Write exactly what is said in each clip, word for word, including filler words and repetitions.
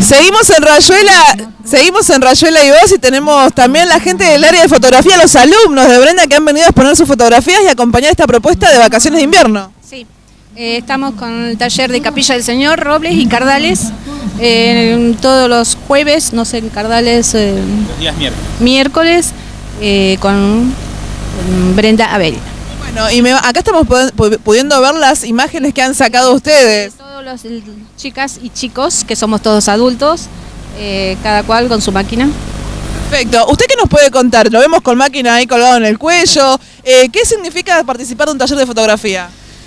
Seguimos en Rayuela, seguimos en Rayuela y Voz y tenemos también la gente del área de fotografía, los alumnos de Brenda que han venido a exponer sus fotografías y acompañar esta propuesta de vacaciones de invierno. Sí, eh, estamos con el taller de Capilla del Señor, Robles y Cardales, eh, todos los jueves, no sé, en Cardales, eh, los días miércoles, miércoles eh, con Brenda Abel. Bueno, y me, acá estamos pudiendo ver las imágenes que han sacado ustedes. Todos los chicas y chicos, que somos todos adultos, eh, cada cual con su máquina. Perfecto. ¿Usted qué nos puede contar? Lo vemos con máquina ahí colgado en el cuello. Eh, ¿Qué significa participar de un taller de fotografía?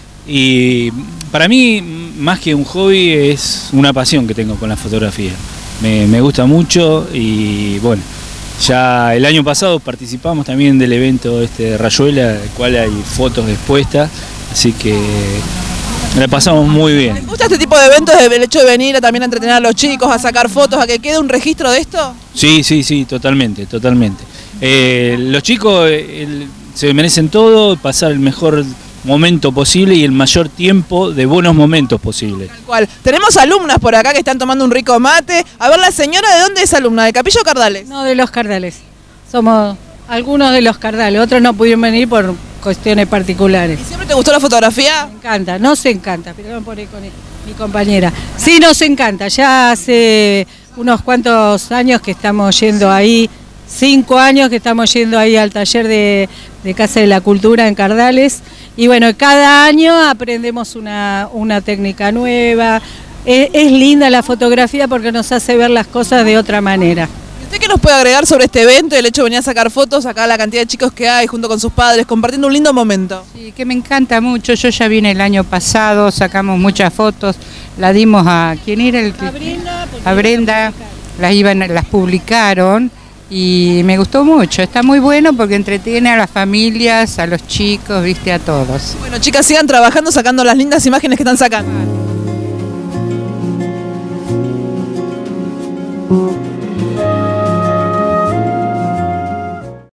Y para mí, más que un hobby, es una pasión que tengo con la fotografía. Me, me gusta mucho y bueno, ya el año pasado participamos también del evento este de Rayuela, del cual hay fotos expuestas, así que la pasamos muy bien. ¿Les gusta este tipo de eventos, el hecho de venir a también a entretener a los chicos, a sacar fotos, a que quede un registro de esto? Sí, sí, sí, totalmente, totalmente. Eh, los chicos eh, se merecen todo, pasar el mejor momento posible y el mayor tiempo de buenos momentos posible. Tal cual. Tenemos alumnas por acá que están tomando un rico mate. A ver, la señora, ¿de dónde es alumna? ¿De Capilla o Cardales? No, de los Cardales. Somos algunos de los Cardales, otros no pudieron venir por cuestiones particulares. ¿Y siempre te gustó la fotografía? Me encanta, nos encanta, pero vamos por ahí con mi compañera. Sí, nos encanta, ya hace unos cuantos años que estamos yendo ahí, cinco años que estamos yendo ahí al taller de, de Casa de la Cultura en Cardales. Y bueno, cada año aprendemos una, una técnica nueva. Es, es linda la fotografía porque nos hace ver las cosas de otra manera. ¿Y usted qué nos puede agregar sobre este evento y el hecho de venir a sacar fotos, acá la cantidad de chicos que hay junto con sus padres, compartiendo un lindo momento? Sí, que me encanta mucho. Yo ya vine el año pasado, sacamos muchas fotos, la dimos a... ¿Quién era el que? A Brenda. A Brenda, las, iban, las publicaron. Y me gustó mucho, está muy bueno porque entretiene a las familias, a los chicos, viste, a todos. Bueno, chicas, sigan trabajando, sacando las lindas imágenes que están sacando.